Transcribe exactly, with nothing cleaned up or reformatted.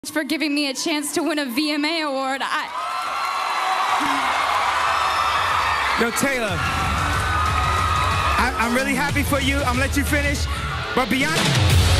for giving me a chance to win a V M A award. I... Yo, Taylor, I, I'm really happy for you. I'm gonna let you finish, but beyond...